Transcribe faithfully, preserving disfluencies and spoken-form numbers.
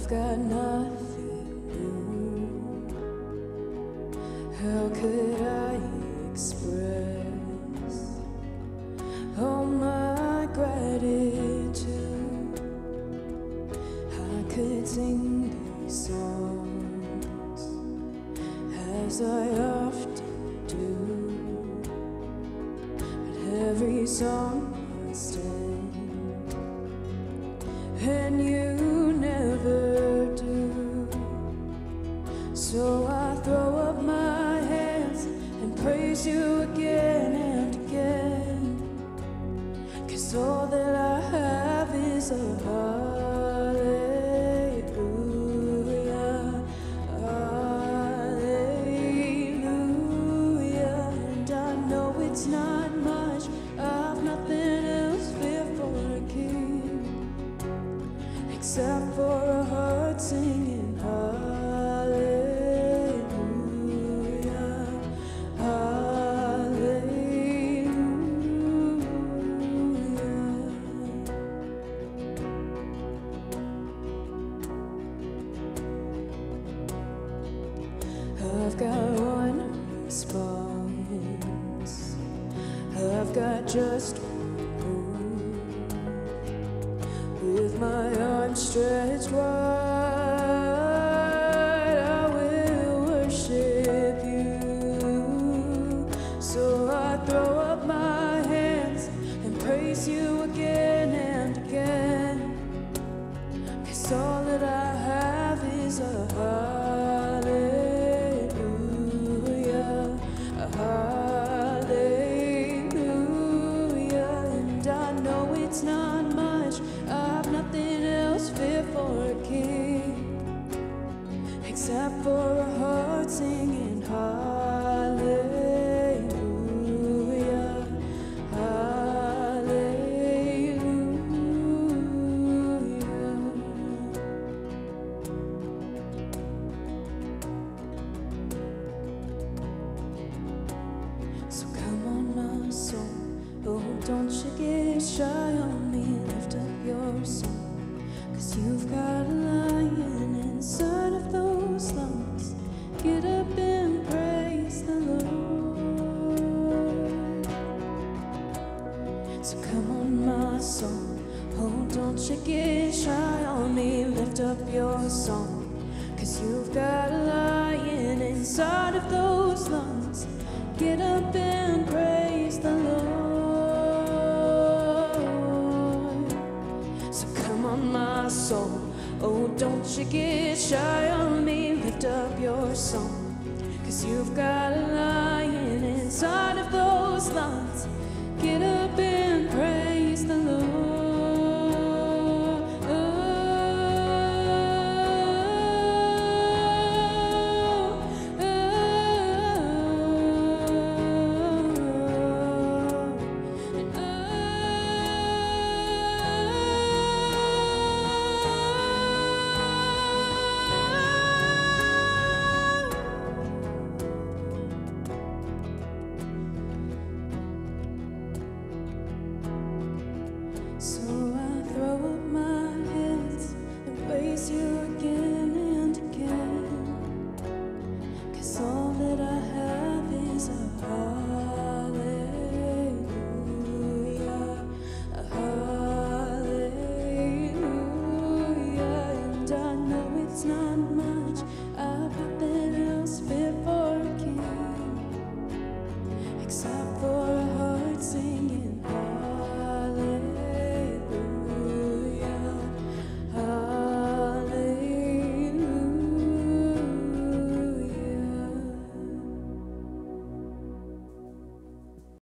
I've got nothing new. How could I express all my gratitude? I could sing these songs as I often do, but every song must end, and you never do. So I throw up my hands and praise you again and again, 'cause all that I have is a hallelujah, hallelujah. And I know it's not much, I've nothing else fit for a king except for a heart singing hallelujah, hallelujah. I've got one response, I've got just one move. With my arms stretched wide, I will worship you. So I throw up my hands and praise you again and again, 'cause all that I have is a hallelujah, a hallelujah. And I know it's not much, I've nothing else fit for a king except for a heart singing hallelujah, hallelujah. So come on, my soul, oh, don't you get shy on me. Lift up your song, 'cause you've got a lion inside of those lungs. Get up and praise the Lord. So come on, my soul, oh, don't you get shy on me. Lift up your song, 'cause you've got a lion inside of those lungs. Get up and praise the Lord. So come on, my soul, oh, don't you get shy on me. Lift up your song, 'cause you've got a lion inside of those lungs. Get up